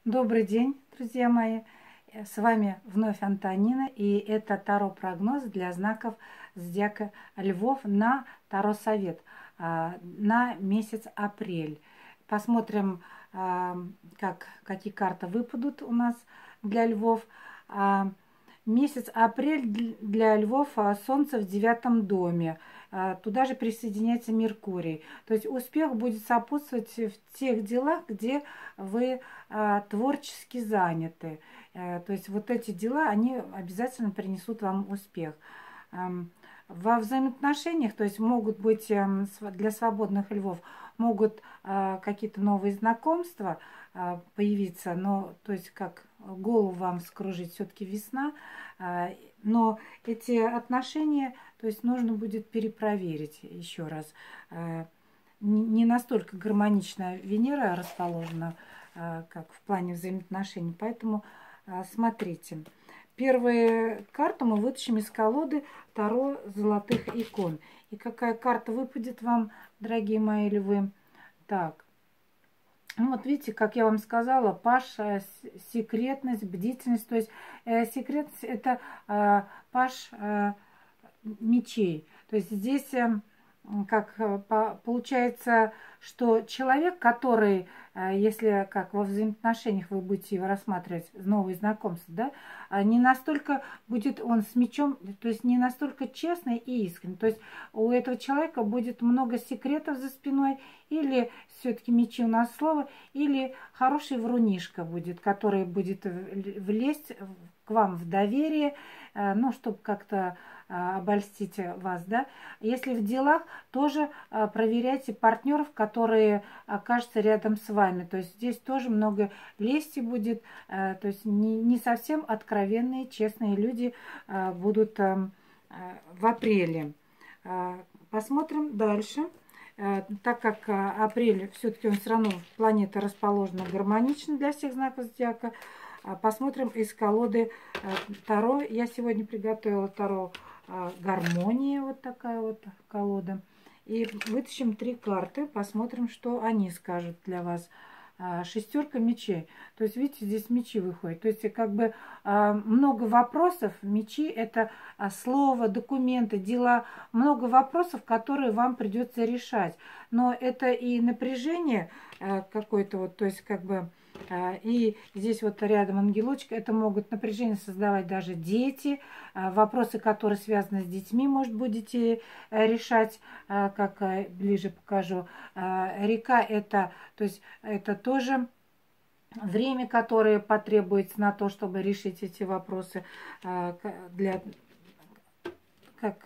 Добрый день, друзья мои! С вами вновь Антонина, и это Таро-прогноз для знаков зодиака Львов на Таро-совет на месяц апрель. Посмотрим, какие карты выпадут у нас для Львов. Месяц апрель для Львов, Солнце в 9 доме. Туда же присоединяется Меркурий. То есть успех будет сопутствовать в тех делах, где вы творчески заняты. То есть вот эти дела, они обязательно принесут вам успех. Во взаимоотношениях, то есть могут быть для свободных львов, могут какие-то новые знакомства появиться, но то есть как голову вам вскружить, все-таки весна, но эти отношения, то есть нужно будет перепроверить еще раз. Не настолько гармонично Венера расположена, как в плане взаимоотношений, поэтому смотрите. Первую карту мы вытащим из колоды Таро золотых икон. И какая карта выпадет вам, дорогие мои львы? Так, ну вот видите, как я вам сказала, паш, секретность, бдительность. То есть секретность это паш мечей. То есть здесь получается, что человек, который, если как во взаимоотношениях вы будете его рассматривать, новые знакомства, да, не настолько будет он с мечом, то есть не настолько честный и искренний. То есть у этого человека будет много секретов за спиной, или все-таки мечи у нас слово, или хороший врунишка будет, который будет влезть к вам в доверие, ну, чтобы как-то обольстить вас, да. Если в делах, тоже проверяйте партнеров, которые окажутся рядом с вами. То есть здесь тоже много лести будет, то есть не совсем откровенные, честные люди будут в апреле. Посмотрим дальше. Так как апрель, все-таки он все равно, планета расположена гармонично для всех знаков зодиака. Посмотрим из колоды Таро. Я сегодня приготовила Таро гармонии, вот такая вот колода. И вытащим 3 карты, посмотрим, что они скажут для вас. Шестерка мечей. То есть, видите, здесь мечи выходят. То есть, как бы много вопросов. Мечи – это слово, документы, дела. Много вопросов, которые вам придется решать. Но это и напряжение какое-то, вот, то есть, как бы, и здесь вот рядом ангелочек. Это могут напряжение создавать даже дети. Вопросы, которые связаны с детьми, может, будете решать, как ближе покажу. Река – это, то есть, это тоже время, которое потребуется на то, чтобы решить эти вопросы, для, как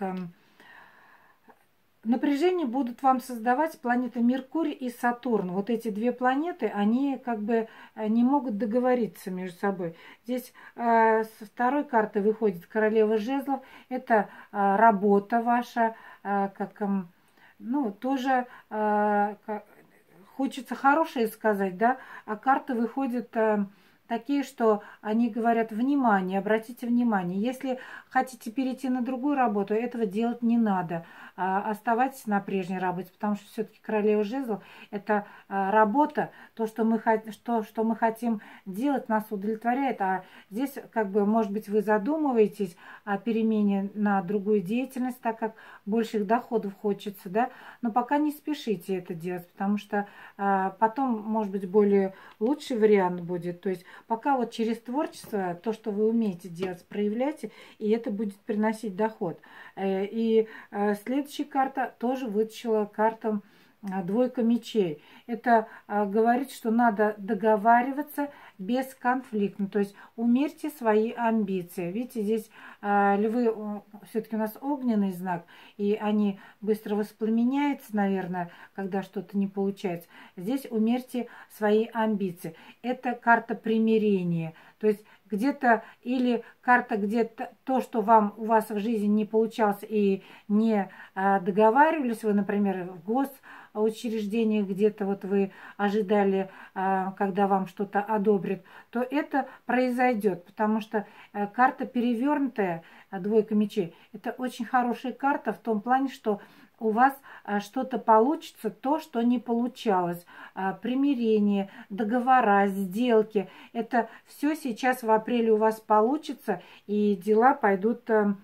напряжение будут вам создавать планеты Меркурий и Сатурн. Вот эти 2 планеты, они как бы не могут договориться между собой. Здесь со второй карты выходит королева жезлов. Это работа ваша, как, ну, тоже хочется хорошее сказать, да, а карты выходят такие, что они говорят: внимание, обратите внимание. Если хотите перейти на другую работу, этого делать не надо. Оставайтесь на прежней работе, потому что все-таки королева жезлов – это работа, то, что мы хотим делать, нас удовлетворяет. А здесь, как бы, может быть, вы задумываетесь о перемене на другую деятельность, так как больших доходов хочется, да, но пока не спешите это делать, потому что потом, может быть, более лучший вариант будет. То есть пока вот через творчество, то, что вы умеете делать, проявляйте, и это будет приносить доход. И следующая карта тоже вытащила карту двойка мечей. Это говорит, что надо договариваться без конфликта. То есть умерьте свои амбиции. Видите, здесь львы, все-таки у нас огненный знак, и они быстро воспламеняются, наверное, когда что-то не получается. Здесь умерьте свои амбиции. Это карта примирения. То есть где-то, или карта где-то то, что у вас в жизни не получалось и не договаривались, вы, например, в госучреждениях где-то вот вы ожидали, когда вам что-то одобрят, то это произойдет, потому что карта перевернутая, двойка мечей, это очень хорошая карта в том плане, что у вас что-то получится, то, что не получалось. Примирение, договора, сделки. Это все сейчас в апреле у вас получится, и дела пойдут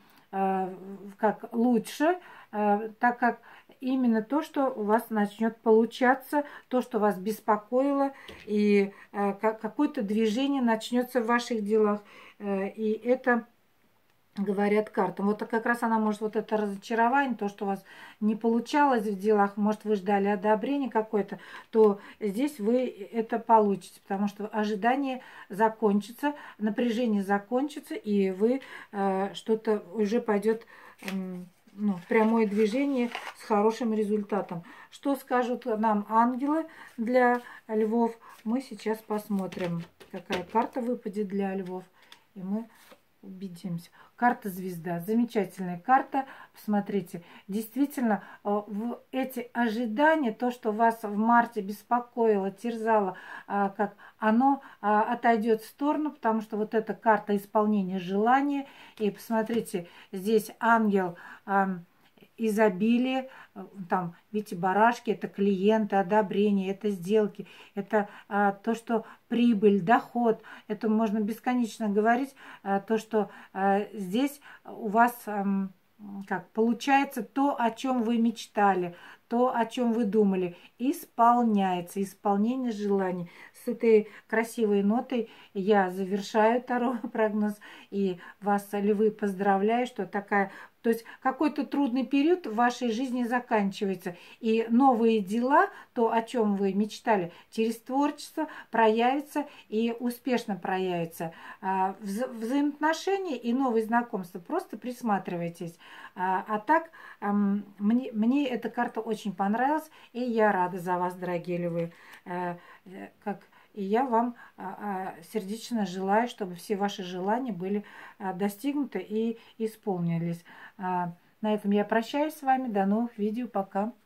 как лучше, так как именно то, что у вас начнет получаться, то, что вас беспокоило, и какое-то движение начнется в ваших делах. И это говорят картам. Вот как раз она может, вот это разочарование, то, что у вас не получалось в делах, может, вы ждали одобрения какое-то, то здесь вы это получите, потому что ожидание закончится, напряжение закончится, и вы что-то уже пойдет ну, прямое движение с хорошим результатом. Что скажут нам ангелы для львов? Мы сейчас посмотрим, какая карта выпадет для львов, и мы убедимся. Карта звезда. Замечательная карта. Посмотрите. Действительно, в эти ожидания, то, что вас в марте беспокоило, терзало, как оно отойдет в сторону, потому что вот эта карта исполнения желания. И посмотрите, здесь ангел изобилие, там, видите, барашки, это клиенты, одобрение, это сделки, это то, что прибыль, доход, это можно бесконечно говорить, то, что здесь у вас как получается то, о чем вы мечтали, то, о чем вы думали, исполняется, исполнение желаний. С этой красивой нотой я завершаю второй прогноз, и вас, львы, поздравляю, что такая... То есть какой-то трудный период в вашей жизни заканчивается, и новые дела, то, о чем вы мечтали, через творчество проявится и успешно проявится. Взаимоотношения и новые знакомства, просто присматривайтесь. А так, мне эта карта очень понравилась, и я рада за вас, дорогие львы. И я вам сердечно желаю, чтобы все ваши желания были достигнуты и исполнились. На этом я прощаюсь с вами. До новых видео. Пока.